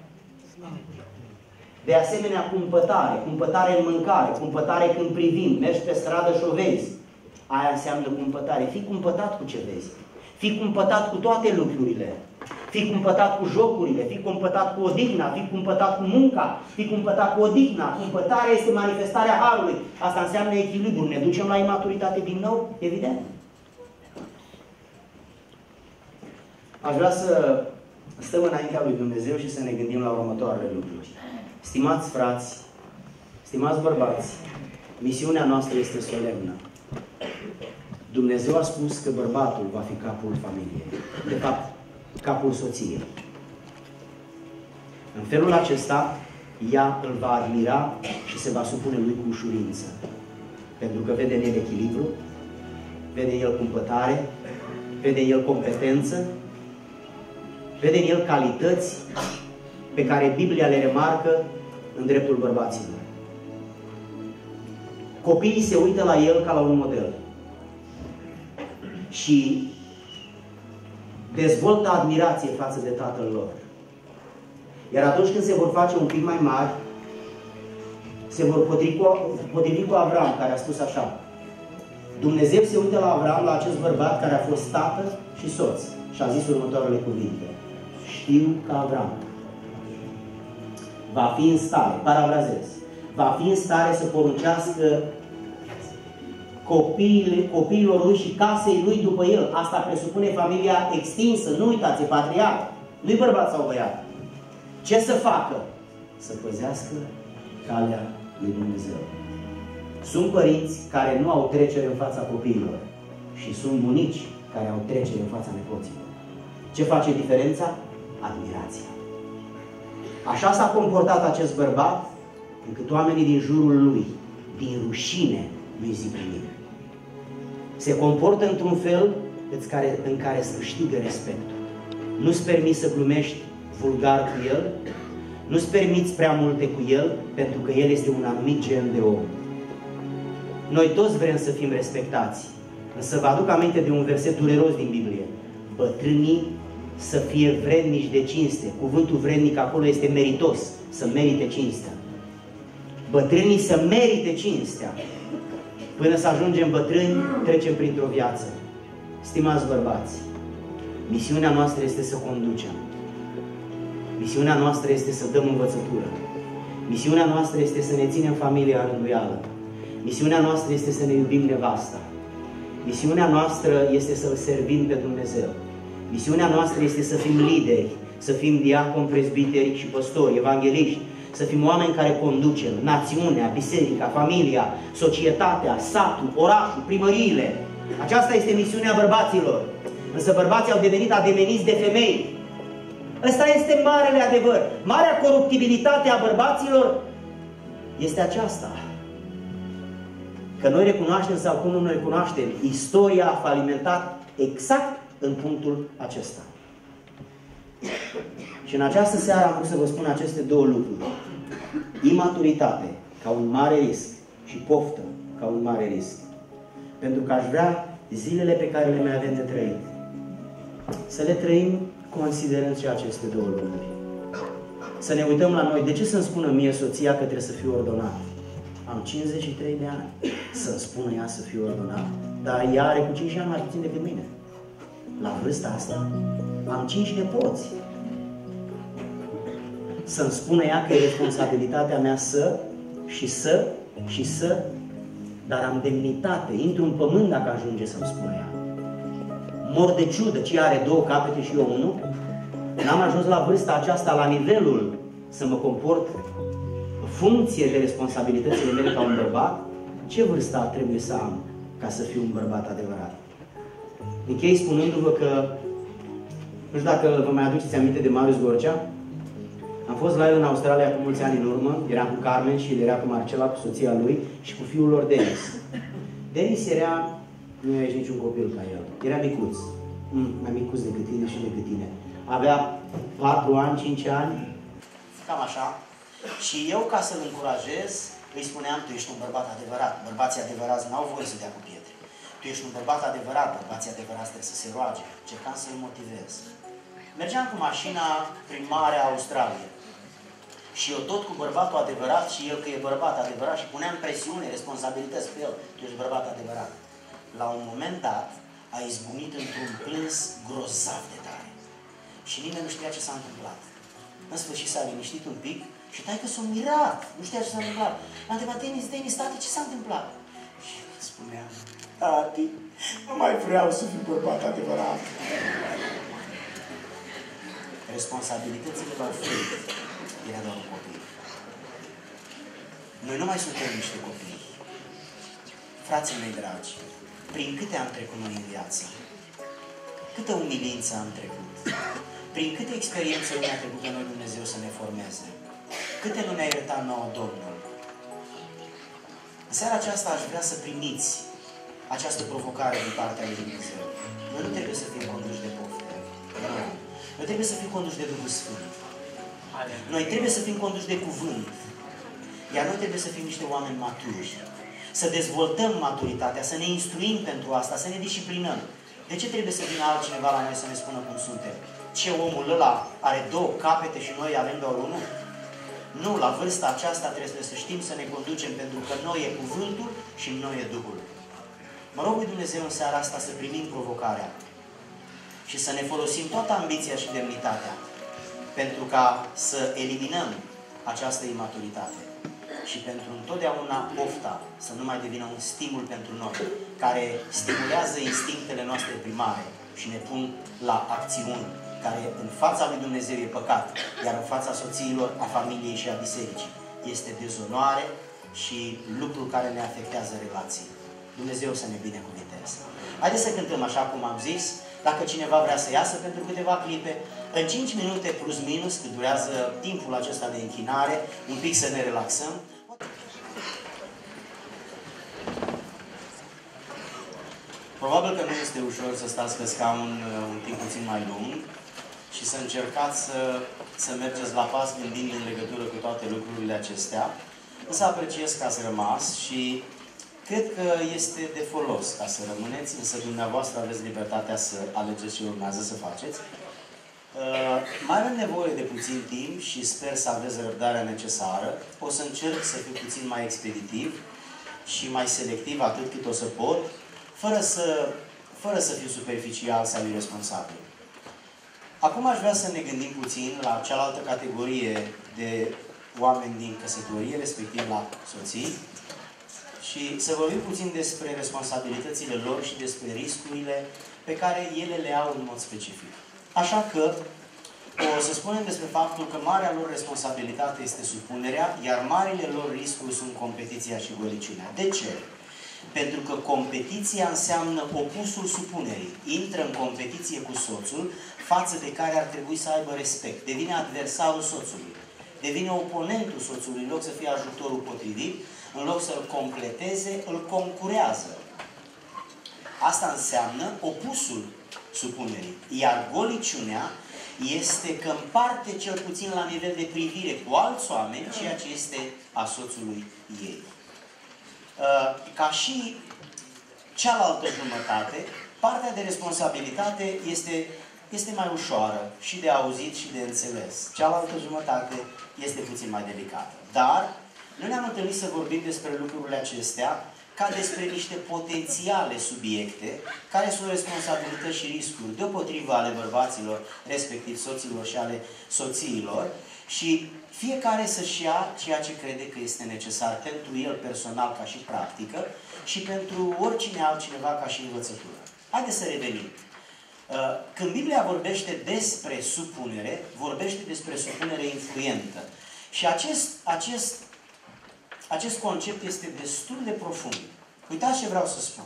De asemenea, cumpătare, cumpătare în mâncare, cumpătare când privim, mergi pe stradă și o vezi. Aia înseamnă cumpătare. Fii cumpătat cu ce vezi. Fii cumpătat cu toate lucrurile. Fii cumpătat cu jocurile, fii cumpătat cu odihna, fii cumpătat cu munca, fii cumpătat cu odihna. Cumpătarea este manifestarea harului. Asta înseamnă echilibru. Ne ducem la imaturitate din nou? Evident. Aș vrea să stăm înaintea lui Dumnezeu și să ne gândim la următoarele lucruri. Stimați frați, stimați bărbați, misiunea noastră este solemnă. Dumnezeu a spus că bărbatul va fi capul familiei. De fapt, capul soției. În felul acesta, ea îl va admira și se va supune lui cu ușurință. Pentru că vede în el echilibru, vede în el cumpătare, vede în el competență, vede în el calități pe care Biblia le remarcă în dreptul bărbaților. Copiii se uită la el ca la un model și dezvoltă admirație față de tatăl lor. Iar atunci când se vor face un pic mai mari, se vor potrivi cu, potrivi cu Avram, care a spus așa: Dumnezeu se uită la Avram, la acest bărbat care a fost tată și soț, și a zis următoarele cuvinte: știu că Avram va fi în stare, parafrazez, va fi în stare să poruncească copiile, copiilor lui și casei lui după el. Asta presupune familia extinsă, nu uitați, e patriarh, nu-i bărbat sau băiat. Ce să facă? Să păzească calea lui Dumnezeu. Sunt părinți care nu au trecere în fața copiilor și sunt bunici care au trecere în fața nepoților. Ce face diferența? Admirația. Așa s-a comportat acest bărbat, încât oamenii din jurul lui, din rușine, nu-i zic nimic. Se comportă într-un fel în care îți câștigă respectul. Nu-ți permiți să glumești vulgar cu el, nu-ți permiți prea multe cu el, pentru că el este un anumit gen de om. Noi toți vrem să fim respectați, însă vă aduc aminte de un verset dureros din Biblie. Bătrânii să fie vrednici de cinste. Cuvântul vrednic acolo este meritos, să merite cinstea. Bătrânii să merite cinstea. Până să ajungem bătrâni, trecem printr-o viață. Stimați bărbați, misiunea noastră este să conducem. Misiunea noastră este să dăm învățătură. Misiunea noastră este să ne ținem familia în rânduială. Misiunea noastră este să ne iubim nevasta. Misiunea noastră este să-L servim pe Dumnezeu. Misiunea noastră este să fim lideri, să fim diaconi, prezbiteri și păstori, evangeliști, să fim oameni care conducem națiunea, biserica, familia, societatea, satul, orașul, primăriile. Aceasta este misiunea bărbaților. Însă bărbații au devenit ademeniți de femei. Ăsta este marele adevăr. Marea coruptibilitate a bărbaților este aceasta. Că noi recunoaștem sau cum nu noi recunoaștem, istoria a falimentat exact în punctul acesta. Și în această seară am vrut să vă spun aceste două lucruri. Imaturitate ca un mare risc și poftă ca un mare risc. Pentru că aș vrea zilele pe care le mai avem de trăit să le trăim considerând și aceste două lucruri. Să ne uităm la noi. De ce să-mi spună mie soția că trebuie să fiu ordonat? Am cincizeci și trei de ani. Să-mi spună ea să fiu ordonat? Dar ea are cu cinci ani mai puțin decât mine. La vârsta asta am cinci nepoți. Să-mi spună ea că e responsabilitatea mea să și să și să, dar am demnitate. Intru în pământ dacă ajunge să-mi spună ea. Mor de ciudă, ce are două capete și eu unul. N-am ajuns la vârsta aceasta, la nivelul să mă comport în funcție de responsabilitățile mele ca un bărbat. Ce vârstă trebuie să am ca să fiu un bărbat adevărat? Închei spunându-vă că, nu știu dacă vă mai aduceți aminte de Marius Gorcea. Am fost la el în Australia cu mulți ani în urmă, eram cu Carmen și el era cu Marcela, cu soția lui și cu fiul lor Denis. Denis era, nu era niciun copil ca el, era micuț, mai micuț decât tine și decât tine. Avea patru ani, cinci ani, cam așa. Și eu, ca să-l încurajez, îi spuneam, tu ești un bărbat adevărat. Bărbații adevărați n-au voie să dea cu pietre. Tu ești un bărbat adevărat, bărbații adevărați trebuie să se roage. Încercam să-l motivez. Mergeam cu mașina prin Marea Australie. Și eu tot cu bărbatul adevărat și el că e bărbat adevărat și puneam presiune, responsabilități pe el. Tu ești bărbat adevărat. La un moment dat a izbunit într-un plâns grozav de tare. Și nimeni nu știa ce s-a întâmplat. În sfârșit s-a liniștit un pic și taică s-a mirat. Nu știa ce s-a întâmplat. M-a întrebat, Denis, Denis, tati, ce s-a întâmplat? Și spunea, tati, nu mai vreau să fiu bărbat adevărat. Responsabilitățile l-au făcut. Era doar un copil. Noi nu mai suntem niște copii. Frații mei dragi, prin câte am trecut noi în viață? Câtă umilință am trecut? Prin câte experiențe nu ne-a trecut pe noi Dumnezeu să ne formeze? Câte nu ne-a iertat nouă Domnul? În seara aceasta aș vrea să primiți această provocare din partea lui Dumnezeu. Noi nu trebuie să fim conduși de pofte. Nu. Noi trebuie să fim conduși de Duhul Sfânt. Noi trebuie să fim conduși de cuvânt. Iar noi trebuie să fim niște oameni maturi. Să dezvoltăm maturitatea, să ne instruim pentru asta, să ne disciplinăm. De ce trebuie să vină altcineva la noi să ne spună cum suntem? Ce omul ăla are două capete și noi avem doar unul? Nu, la vârsta aceasta trebuie să știm să ne conducem, pentru că noi e cuvântul și noi e Duhul. Mă rog lui Dumnezeu în seara asta să primim provocarea și să ne folosim toată ambiția și demnitatea pentru ca să eliminăm această imaturitate și pentru întotdeauna pofta să nu mai devină un stimul pentru noi, care stimulează instinctele noastre primare și ne pun la acțiuni care în fața lui Dumnezeu e păcat, iar în fața soțiilor, a familiei și a bisericii este dezonoare, și lucruri care ne afectează relații. Dumnezeu să ne binecuvinteze. Haideți să cântăm așa cum am zis. Dacă cineva vrea să iasă pentru câteva clipe, în cinci minute plus minus, cât durează timpul acesta de închinare, un pic să ne relaxăm. Probabil că nu este ușor să stați pe scaun un timp puțin mai lung și să încercați să, să mergeți la pas gândind în legătură cu toate lucrurile acestea. Însă apreciez că ați rămas și cred că este de folos ca să rămâneți, însă dumneavoastră aveți libertatea să alegeți ce urmează să faceți. Uh, mai avem nevoie de puțin timp și sper să aveți răbdarea necesară. O să încerc să fiu puțin mai expeditiv și mai selectiv atât cât o să pot, fără să, fără să fiu superficial sau irresponsabil. Acum aș vrea să ne gândim puțin la cealaltă categorie de oameni din căsătorie, respectiv la soții, și să vorbim puțin despre responsabilitățile lor și despre riscurile pe care ele le au în mod specific. Așa că o să spunem despre faptul că marea lor responsabilitate este supunerea, iar marile lor riscuri sunt competiția și goliciunea. De ce? Pentru că competiția înseamnă opusul supunerii. Intră în competiție cu soțul, față de care ar trebui să aibă respect. Devine adversarul soțului. Devine oponentul soțului. În loc să fie ajutorul potrivit, în loc să-l completeze, îl concurează. Asta înseamnă opusul supunerii. Iar goliciunea este că împarte cel puțin la nivel de privire cu alți oameni ceea ce este a soțului ei. Ca și cealaltă jumătate, partea de responsabilitate este, este mai ușoară și de auzit și de înțeles. Cealaltă jumătate este puțin mai delicată. Dar nu ne-am întâlnit să vorbim despre lucrurile acestea ca despre niște potențiale subiecte care sunt responsabilități și riscuri deopotrivă ale bărbaților, respectiv soților și ale soțiilor, și fiecare să-și ia ceea ce crede că este necesar pentru el personal ca și practică și pentru oricine altcineva ca și învățătură. Haideți să revenim. Când Biblia vorbește despre supunere, vorbește despre supunere influentă. Și acest, acest, acest concept este destul de profund. Uitați ce vreau să spun.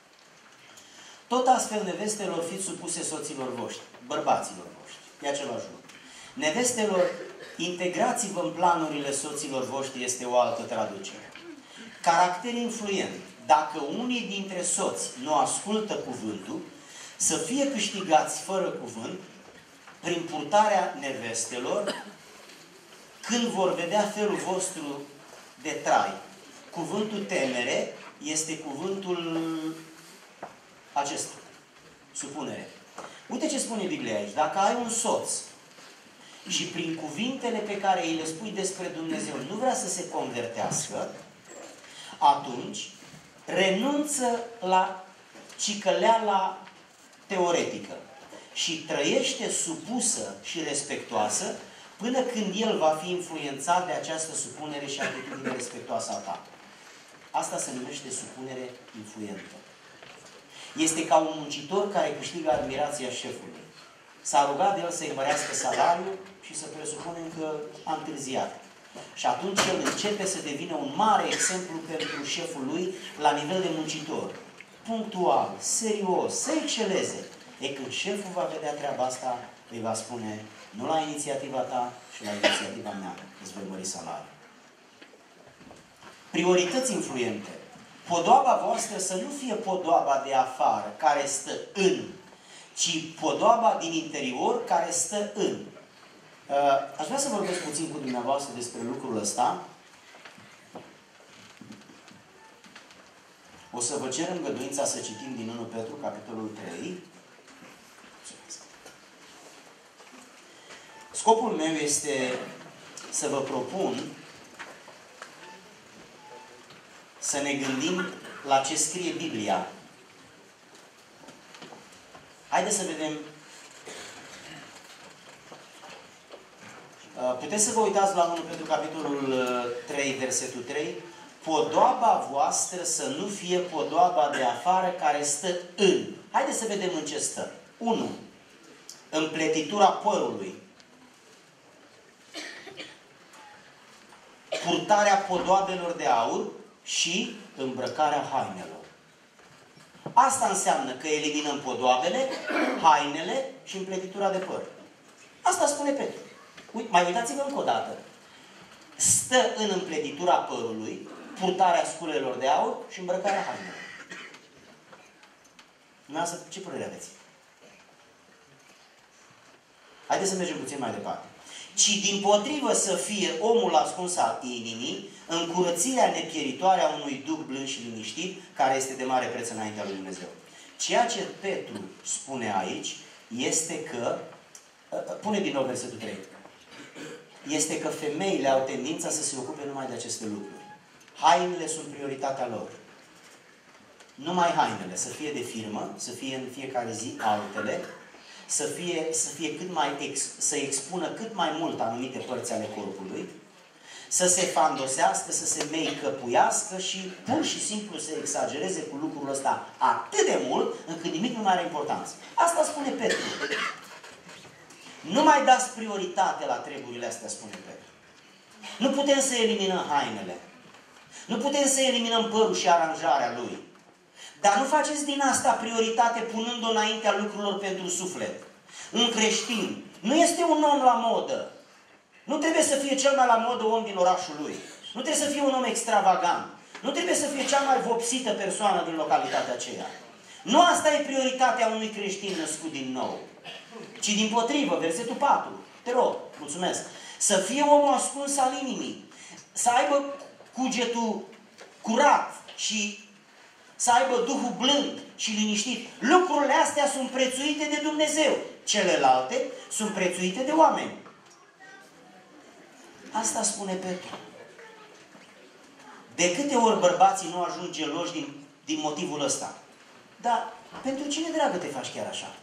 Tot astfel, nevestelor, fiți supuse soților voștri, bărbaților voștri. E același lucru. Nevestelor, integrați-vă în planurile soților voștri, este o altă traducere. Caracter influent. Dacă unii dintre soți nu ascultă cuvântul, să fie câștigați fără cuvânt, prin purtarea nevestelor, când vor vedea felul vostru de trai. Cuvântul temere este cuvântul acesta. Supunere. Uite ce spune Biblia aici. Dacă ai un soț și prin cuvintele pe care îi le spui despre Dumnezeu nu vrea să se convertească, atunci renunță la cicăleala teoretică și trăiește supusă și respectoasă până când el va fi influențat de această supunere și atitudine respectoasă a ta. Asta se numește supunere influentă. Este ca un muncitor care câștigă admirația șefului. S-a rugat de el să-i mărească salariul și să presupunem că a întârziat. Și atunci el începe să devină un mare exemplu pentru șeful lui la nivel de muncitor. Punctual, serios, să exceleze. E când șeful va vedea treaba asta, îi va spune, nu la inițiativa ta și la inițiativa mea îți voi mări salariul. Priorități influente. Podoaba voastră să nu fie podoaba de afară, care stă în, ci podoaba din interior, care stă în. Aș vrea să vorbesc puțin cu dumneavoastră despre lucrul ăsta. O să vă cer îngăduința să citim din întâi Petru, capitolul trei. Scopul meu este să vă propun să ne gândim la ce scrie Biblia. Haideți să vedem. Puteți să vă uitați la întâi Petru, capitolul trei, versetul trei. Podoaba voastră să nu fie podoaba de afară care stă în. Haideți să vedem în ce stă. unu. Împletitura părului. purtarea podoabelor de aur și îmbrăcarea hainelor. Asta înseamnă că eliminăm podoabele, hainele și împletitura de păr. Asta spune Petru. Uite, mai uitați-vă încă o dată. Stă în împletitura părului, purtarea sculelor de aur și îmbrăcarea hainelor. Dumneavoastră, ce părere aveți? Haideți să mergem puțin mai departe. Ci dimpotrivă să fie omul ascuns al inimii în curățirea nepieritoare a unui duh blând și liniștit, care este de mare preț înaintea lui Dumnezeu. Ceea ce Petru spune aici este că, pune din nou versetul trei, este că femeile au tendința să se ocupe numai de aceste lucruri. Hainele sunt prioritatea lor. Numai hainele, să fie de firmă, să fie în fiecare zi altele, să fie, să fie cât mai ex, să expună cât mai mult anumite părți ale corpului, să se fandosească, să se make-up-uiască și pur și simplu să exagereze cu lucrul ăsta atât de mult, încât nimic nu mai are importanță. Asta spune Petru. Nu mai dați prioritate la treburile astea, spune Petru. Nu putem să eliminăm hainele. Nu putem să eliminăm părul și aranjarea lui. Dar nu faceți din asta prioritate punând-o înaintea lucrurilor pentru suflet. Un creștin nu este un om la modă. Nu trebuie să fie cel mai la modă om din orașul lui. Nu trebuie să fie un om extravagant. Nu trebuie să fie cea mai vopsită persoană din localitatea aceea. Nu asta e prioritatea unui creștin născut din nou. Ci dimpotrivă, versetul patru. Te rog, mulțumesc. Să fie omul ascuns al inimii. Să aibă cugetul curat și să aibă Duhul blând și liniștit. Lucrurile astea sunt prețuite de Dumnezeu. Celelalte sunt prețuite de oameni. Asta spune Petru. De câte ori bărbații nu ajung geloși din, din motivul ăsta? Dar pentru cine dragă te faci chiar așa?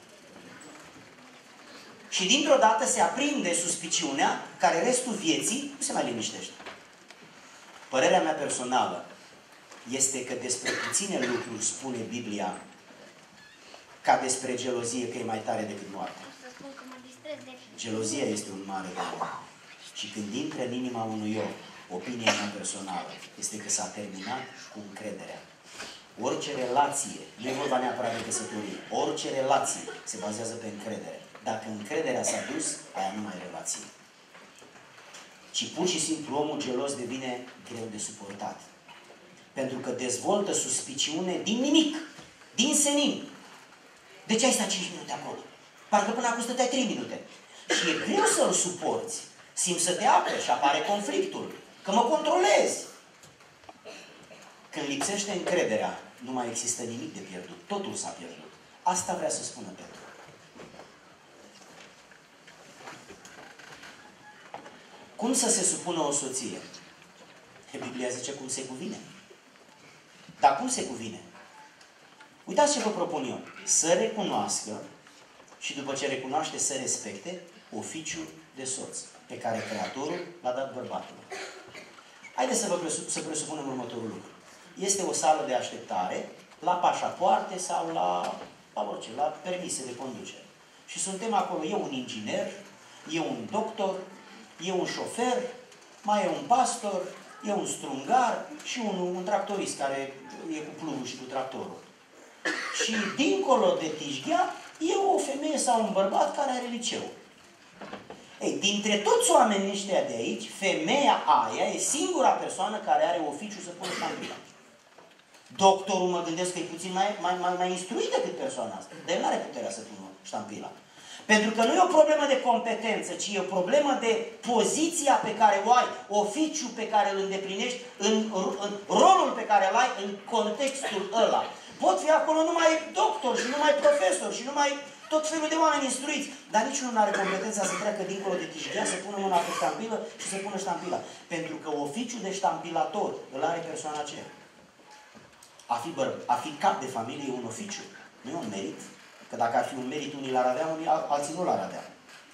Și dintr-o dată se aprinde suspiciunea care restul vieții nu se mai liniștește. Părerea mea personală este că despre puține lucruri spune Biblia ca despre gelozie că e mai tare decât moartea. Gelozia este un mare rău. Și când intră în inima unui om, opinia mea personală este că s-a terminat cu încrederea. Orice relație, nu e vorba neapărat de căsătorie, orice relație se bazează pe încredere. Dacă încrederea s-a dus, aia nu mai e relație. Ci pur și simplu omul gelos devine greu de suportat. Pentru că dezvoltă suspiciune din nimic, din senin. De ce ai stat cinci minute acolo? Parcă până acum stăteai trei minute. Și e greu să-l suporți. Simți să te aperi și apare conflictul. Că mă controlezi. Când lipsește încrederea, nu mai există nimic de pierdut. Totul s-a pierdut. Asta vrea să spună Petru. Cum să se supună o soție? Biblia zice cum se cuvine. Dar cum se cuvine? Uitați ce vă propun eu. Să recunoască și după ce recunoaște să respecte oficiul de soț pe care Creatorul l-a dat bărbatului. Haideți să vă presup, să presupunem următorul lucru. Este o sală de așteptare la pașapoarte sau la, la orice, la permise de conducere. Și suntem acolo, e un inginer, e un doctor, e un șofer, mai e un pastor, e un strungar și un, un tractorist care e cu plugul și cu tractorul. Și dincolo de tișghea e o femeie sau un bărbat care are liceu. Ei, dintre toți oamenii ăștia de aici, femeia aia e singura persoană care are oficiul să pună ștampila. Doctorul, mă gândesc că e puțin mai, mai, mai, mai instruit decât persoana asta, dar el nu are puterea să pună ștampila. Pentru că nu e o problemă de competență, ci e o problemă de poziția pe care o ai, oficiul pe care îl îndeplinești, în, în rolul pe care îl ai în contextul ăla. Pot fi acolo numai doctor și numai profesor și numai tot felul de oameni instruiți, dar niciunul nu are competența să treacă dincolo de tișghea, să pună mâna pe ștampilă și să pună ștampila. Pentru că oficiul de ștampilator îl are persoana aceea. A fi, băr a fi cap de familie e un oficiu, nu e un merit. Că dacă ar fi un merit, unii l-ar avea, unii alții nu l-ar avea.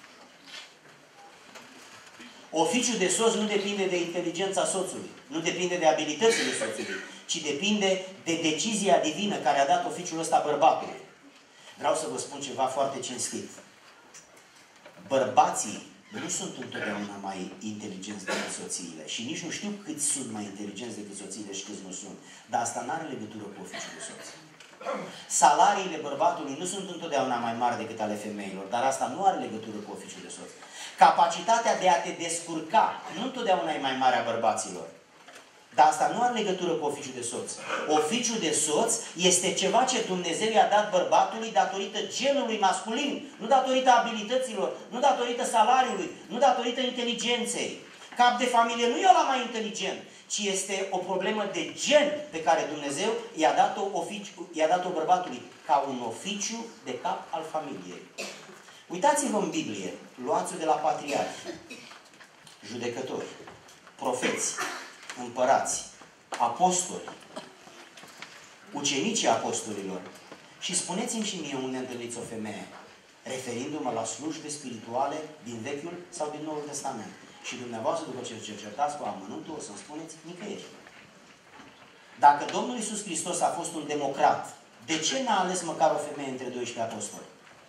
Oficiul de soț nu depinde de inteligența soțului, nu depinde de abilitățile soțului, ci depinde de decizia divină care a dat oficiul ăsta bărbatului. Vreau să vă spun ceva foarte cinstit. Bărbații nu sunt întotdeauna mai inteligenți decât soțiile și nici nu știu câți sunt mai inteligenți decât soțiile și câți nu sunt. Dar asta nu are legătură cu oficiul de soț. Salariile bărbatului nu sunt întotdeauna mai mari decât ale femeilor, dar asta nu are legătură cu oficiul de soț. Capacitatea de a te descurca nu întotdeauna e mai mare a bărbaților. Dar asta nu are legătură cu oficiul de soț. Oficiul de soț este ceva ce Dumnezeu i-a dat bărbatului datorită genului masculin, nu datorită abilităților, nu datorită salariului, nu datorită inteligenței. Cap de familie nu e ăla mai inteligent, ci este o problemă de gen pe care Dumnezeu i-a dat-o i-a dat-o bărbatului ca un oficiu de cap al familiei. Uitați-vă în Biblie, luați-o de la patriarhi, judecători, profeți, împărați, apostoli, ucenicii apostolilor. Și spuneți-mi și mie unde întâlniți o femeie, referindu-mă la slujbe spirituale din Vechiul sau din Noul Testament. Și dumneavoastră, după ce cercetați cu amănuntul, o să-mi spuneți nicăieri. Dacă Domnul Iisus Hristos a fost un democrat, de ce n-a ales măcar o femeie între doisprezece apostoli?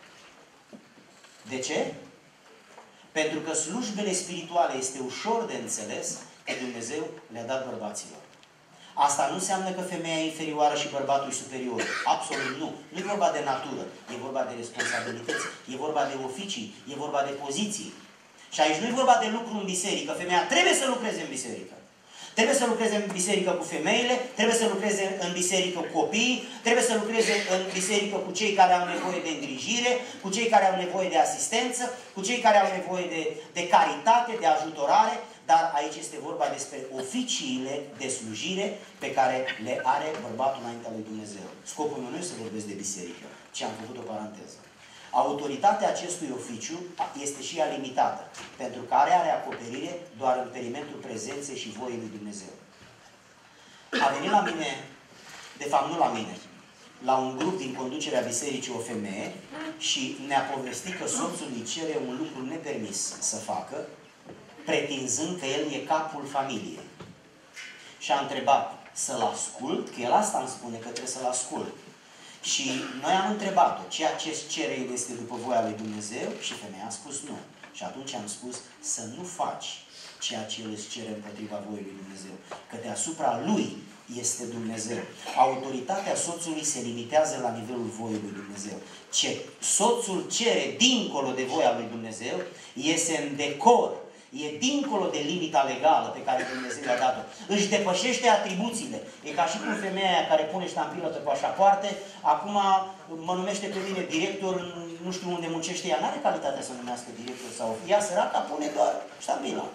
De ce? Pentru că slujbele spirituale este ușor de înțeles că Dumnezeu le-a dat bărbaților. Asta nu înseamnă că femeia e inferioară și bărbatul e superior. Absolut nu. Nu e vorba de natură. E vorba de responsabilități. E vorba de oficii. E vorba de poziții. Și aici nu e vorba de lucru în biserică. Femeia trebuie să lucreze în biserică. Trebuie să lucreze în biserică cu femeile, trebuie să lucreze în biserică cu copiii, trebuie să lucreze în biserică cu cei care au nevoie de îngrijire, cu cei care au nevoie de asistență, cu cei care au nevoie de, de caritate, de ajutorare, dar aici este vorba despre oficiile de slujire pe care le are bărbatul înaintea lui Dumnezeu. Scopul meu nu este să vorbesc de biserică, ci am făcut o paranteză. Autoritatea acestui oficiu este și ea limitată, pentru că are acoperire doar în perimetrul prezenței și voii lui Dumnezeu. A venit la mine, de fapt nu la mine, la un grup din conducerea bisericii o femeie și ne-a povestit că soțul îi cere un lucru nepermis să facă, pretinzând că el e capul familiei. Și a întrebat să-l ascult, că el asta îmi spune că trebuie să-l ascult. Și noi am întrebat-o, ceea ce cere el este după voia lui Dumnezeu? Și femeia a spus nu. Și atunci am spus să nu faci ceea ce el îți cere împotriva voii lui Dumnezeu. Că deasupra lui este Dumnezeu. Autoritatea soțului se limitează la nivelul voii lui Dumnezeu. Ce soțul cere dincolo de voia lui Dumnezeu iese în decor. E dincolo de limita legală pe care Dumnezeu le-a dat-o. Își depășește atribuțiile. E ca și cum femeia aia care pune ștampilă pe pașapoarte, acum mă numește pe mine director, nu știu unde muncește ea. N-are calitatea să numească director sau ea săraca, pune doar ștampila.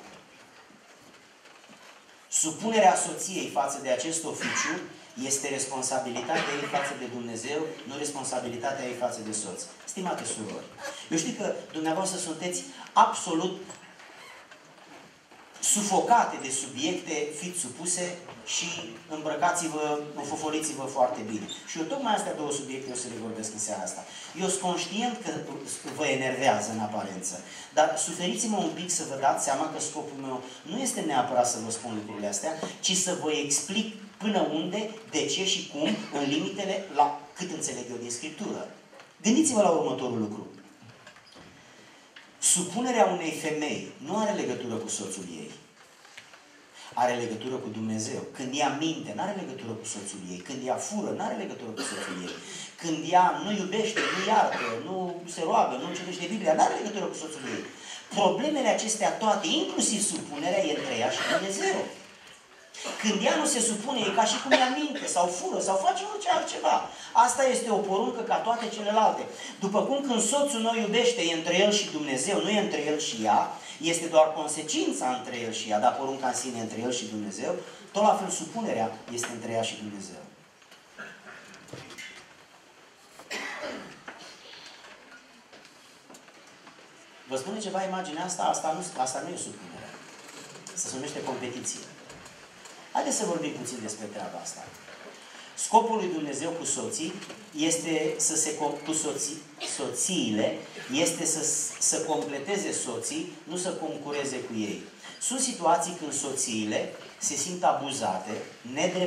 Supunerea soției față de acest oficiu este responsabilitatea ei față de Dumnezeu, nu responsabilitatea ei față de soț. Stimate surori, eu știu că dumneavoastră sunteți absolut sufocate de subiecte, fiți supuse și îmbrăcați-vă, înfofoliți-vă foarte bine. Și eu tocmai astea două subiecte o să le vorbesc în seara asta. Eu sunt conștient că vă enervează în aparență, dar suferiți-mă un pic să vă dați seama că scopul meu nu este neapărat să vă spun lucrurile astea, ci să vă explic până unde, de ce și cum, în limitele la cât înțeleg eu din Scriptură. Gândiți-vă la următorul lucru. Supunerea unei femei nu are legătură cu soțul ei. Are legătură cu Dumnezeu. Când ea minte, nu are legătură cu soțul ei. Când ea fură, nu are legătură cu soțul ei. Când ea nu iubește, nu iartă, nu se roagă, nu citește Biblia, nu are legătură cu soțul ei. Problemele acestea toate, inclusiv supunerea, e între ea și Dumnezeu. Când ea nu se supune, e ca și cum ea minte, sau fură, sau face orice altceva. Asta este o poruncă ca toate celelalte. După cum când soțul nu iubește, e între el și Dumnezeu, nu e între el și ea, este doar consecința între el și ea, dar porunca în sine între el și Dumnezeu, tot la fel supunerea este între ea și Dumnezeu. Vă spune ceva imaginea asta? Asta nu, asta nu e supunerea. Se numește competiție. Haideți să vorbim puțin despre treaba asta. Scopul lui Dumnezeu cu soții este să se, cu soții, soțiile este să, să completeze soții, nu să concureze cu ei. Sunt situații când soțiile se simt abuzate,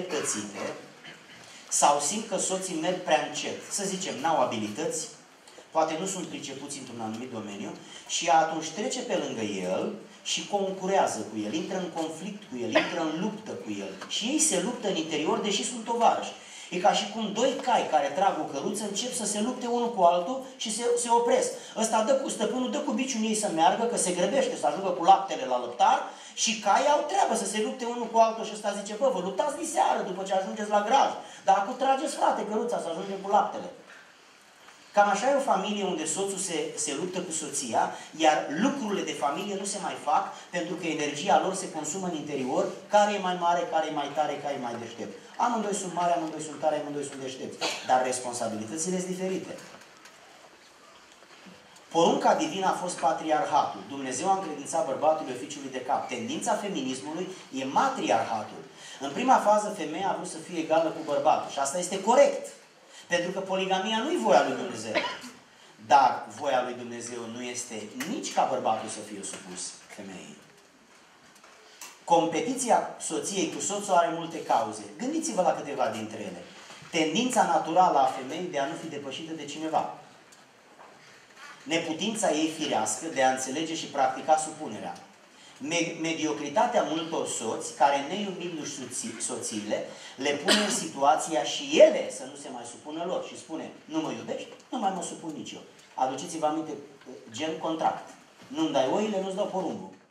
nedreptățite sau simt că soții merg prea încet. Să zicem, n-au abilități, poate nu sunt pricepuți într-un anumit domeniu și atunci trece pe lângă el și concurează cu el, intră în conflict cu el, intră în luptă cu el. Și ei se luptă în interior, deși sunt tovarăși. E ca și cum doi cai care trag o căruță încep să se lupte unul cu altul și se, se opresc. Ăsta dă cu stăpânul, dă cu biciul ei să meargă, că se grăbește să ajungă cu laptele la lăptar și caii au treabă să se lupte unul cu altul și ăsta zice, bă, vă luptați diseară după ce ajungeți la graj, dar acum trageți, frate, căruța să ajungem cu laptele. Cam așa e o familie unde soțul se, se luptă cu soția, iar lucrurile de familie nu se mai fac pentru că energia lor se consumă în interior, care e mai mare, care e mai tare, care e mai deștept. Amândoi sunt mari, amândoi sunt tare, amândoi sunt deștepți, dar responsabilitățile sunt diferite. Porunca divină a fost patriarhatul. Dumnezeu a încredințat bărbatului oficiului de cap. Tendința feminismului e matriarhatul. În prima fază, femeia a vrut să fie egală cu bărbatul și asta este corect. Pentru că poligamia nu e voia lui Dumnezeu. Dar voia lui Dumnezeu nu este nici ca bărbatul să fie supus femeii. Competiția soției cu soțul are multe cauze. Gândiți-vă la câteva dintre ele. Tendința naturală a femeii de a nu fi depășită de cineva. Neputința ei firească de a înțelege și practica supunerea. Mediocritatea multor soți, care neiubindu-și soțiile, le pune în situația și ele să nu se mai supună lor. Și spune, nu mă iubești? Nu mai mă supun nici eu. Aduceți-vă aminte, gen contract. Nu-mi dai oile, nu-ți dau porumbul.